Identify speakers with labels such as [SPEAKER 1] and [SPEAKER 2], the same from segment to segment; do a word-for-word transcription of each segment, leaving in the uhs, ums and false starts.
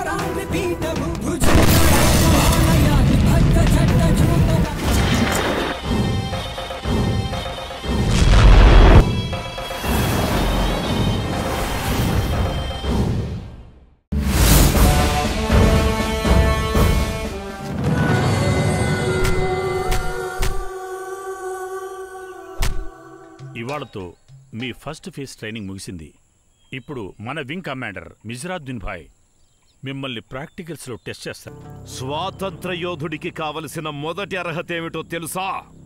[SPEAKER 1] ఇవాళతో మీ first phase training ముగిసింది. ఇప్పుడు మన వింగ్ కమాండర్ మిజ్రాద్దీన్ భాయ్ మిమ్మల్ని ప్రాక్టికల్స్లో టెస్ట్ చేస్తారు.
[SPEAKER 2] స్వాతంత్ర యోధుడికి కావలసిన మొదటి అర్హత ఏమిటో తెలుసా?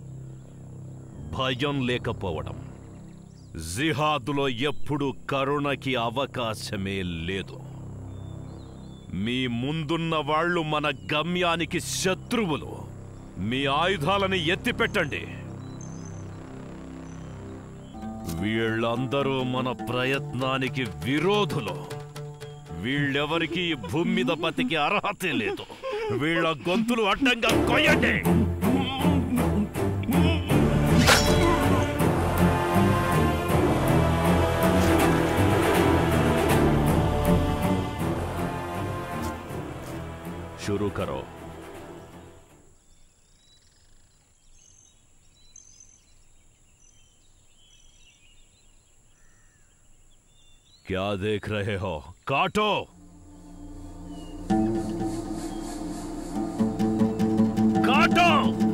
[SPEAKER 2] భయం లేకపోవడం. జిహాదులో ఎప్పుడు కరుణకి అవకాశమే లేదు. మీ ముందున్న వాళ్ళు మన గమ్యానికి శత్రువులు. మీ ఆయుధాలని ఎత్తిపెట్టండి. వీళ్ళందరూ మన ప్రయత్నానికి విరోధులు. వీళ్ళెవరికి ఈ భూమి మీద బతికి అర్హతే లేదు. వీళ్ళ గొంతులు అడ్డంగా కొయ్యండి. शुरू करो। क्या देख रहे हो? काटो। काटो।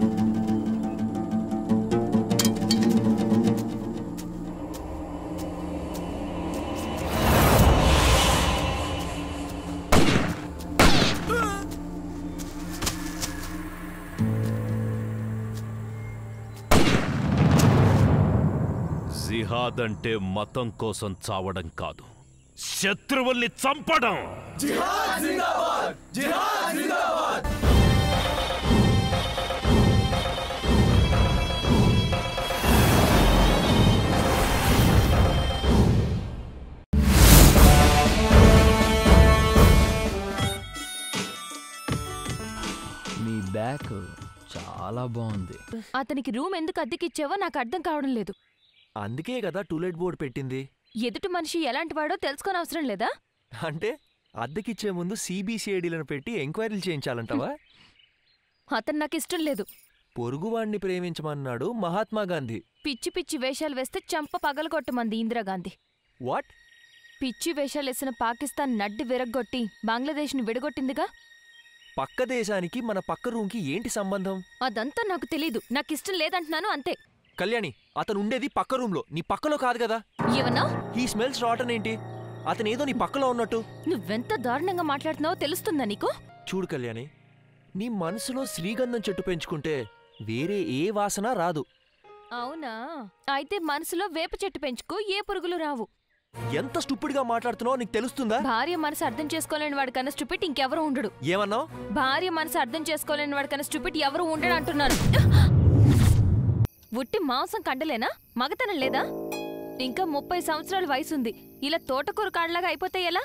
[SPEAKER 2] జిహాద్ అంటే మతం కోసం చావడం కాదు, శత్రువుల్ని చంపడం. జిహాద్ జిందాబాద్! జిహాద్ జిందాబాద్!
[SPEAKER 3] మీ బ్యాగ్ చాలా బాగుంది.
[SPEAKER 4] అతనికి రూమ్ ఎందుకు అద్దెకిచ్చావో నాకు అర్థం కావడం లేదు.
[SPEAKER 3] అందుకే కదా టూలెట్ బోర్డు పెట్టింది.
[SPEAKER 4] ఎదుటి మనిషి ఎలాంటి వాడో తెలుసుకొని అవసరం లేదా?
[SPEAKER 3] అంటే అద్దెకిచ్చే ముందు సిబిసిఐడీలను పెట్టి ఎంక్వైరీలు చేయించాలంటావా?
[SPEAKER 4] అతను నాకు ఇష్టం లేదు.
[SPEAKER 3] పొరుగువాణ్ణి ప్రేమించమన్నాడు మహాత్మా గాంధీ.
[SPEAKER 4] పిచ్చి పిచ్చి వేషాలు వేస్తే చంప పగలగొట్టమంది ఇందిరాగాంధీ.
[SPEAKER 3] వాట్?
[SPEAKER 4] పిచ్చి వేషాలు వేసిన పాకిస్తాన్ నడ్డి విరగ్గొట్టి బంగ్లాదేశ్ని విడగొట్టిందిగా.
[SPEAKER 3] పక్క దేశానికి మన పక్క రూమ్కి ఏంటి సంబంధం?
[SPEAKER 4] అదంతా నాకు తెలీదు. నాకిష్టం లేదంటున్నాను అంతే.
[SPEAKER 3] కళ్యాణి, అతను ఉండేది పక్క రూమ్లో, నీ పక్కలో కాదు కదా.
[SPEAKER 4] ఏమన్నా?
[SPEAKER 3] ఈ స్మెల్స్ రావటం ఏంటి? అతను ఏదో నీ పక్కలో ఉన్నట్టు.
[SPEAKER 4] నువ్వెంత దారుణంగా మాట్లాడుతున్నావో తెలుస్తుందా నీకు?
[SPEAKER 3] చూడు కళ్యాణి, నీ మనసులో శ్రీగంధం చెట్టు పెంచుకుంటే వేరే ఏ వాసన రాదు.
[SPEAKER 4] అవునా? అయితే మనసులో వేప చెట్టు పెంచుకో, ఏ పురుగులు రావు.
[SPEAKER 3] ఎంత స్టూపిడ్ గా మాట్లాడుతున్నావో నీకు తెలుస్తుందా?
[SPEAKER 4] భార్య మనసు అర్థం చేసుకోలేని వాడికన్నా స్టూపిడ్ ఇంకెవరూ ఉండడు.
[SPEAKER 3] ఏమన్నావు?
[SPEAKER 4] భార్య మనసు అర్థం చేసుకోలేని వాడికన్నా స్టూపిడ్ ఎవరూ ఉండడు అంటున్నాను. ఉట్టి మాంసం కండలేనా? మగతనం లేదా? ఇంకా ముప్పై సంవత్సరాల వయసుంది. ఇలా తోటకూర కాడలాగా అయిపోతే ఎలా?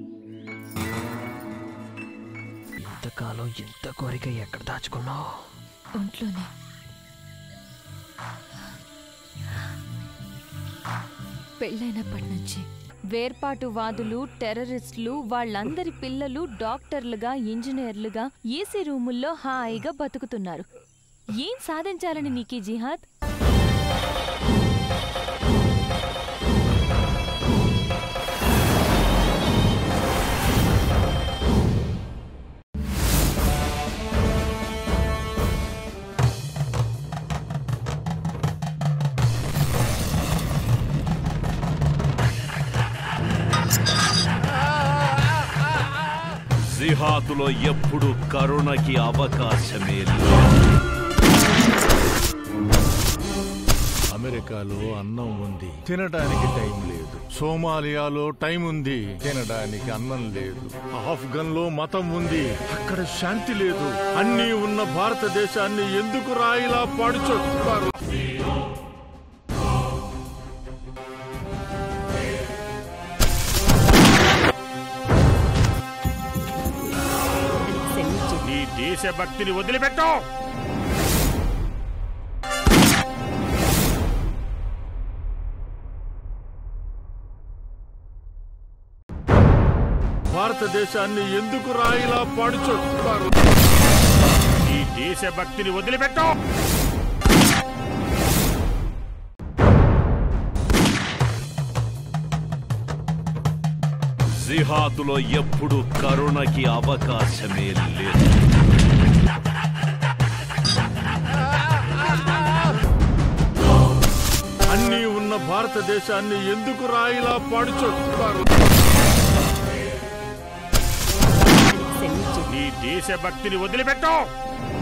[SPEAKER 3] ఇంతకాలం ఎంత కోరిక ఎక్కడ దాచుకున్నావు?
[SPEAKER 4] ఒంట్లోనే. పెళ్ళైనప్పటి నుంచి వేర్పాటు వాదులు, టెర్రరిస్టులు, వాళ్ళందరి పిల్లలు డాక్టర్లుగా, ఇంజనీర్లుగా ఏసీ రూముల్లో హాయిగా బతుకుతున్నారు. ఏం సాధించాలని నీకీ జిహాద్?
[SPEAKER 2] జిహాదులో ఎప్పుడు కరుణకి అవకాశమే లేదు.
[SPEAKER 5] అమెరికాలో అన్నం ఉంది, తినడానికి టైం లేదు. సోమాలియాలో టైం ఉంది, తినడానికి అన్నం లేదు. ఆఫ్ఘన్ లో మతం ఉంది, అక్కడ శాంతి లేదు. అన్నీ ఉన్న భారతదేశాన్ని ఎందుకు రాయిలా పాడుచొస్తారు?
[SPEAKER 1] నీ దేశభక్తిని వదిలిపెట్టు.
[SPEAKER 5] భారతదేశాన్ని ఎందుకు రాయిలా పాడుచున్నారు?
[SPEAKER 1] ఈ దేశభక్తిని వదిలిపెట్టు.
[SPEAKER 2] జిహాదులో ఎప్పుడు కరుణకి అవకాశమే లేదు.
[SPEAKER 5] అన్నీ ఉన్న భారతదేశాన్ని ఎందుకు రాయిలా పాడుచున్నారు?
[SPEAKER 1] ఈ దేశభక్తిని వదిలిపెట్టు.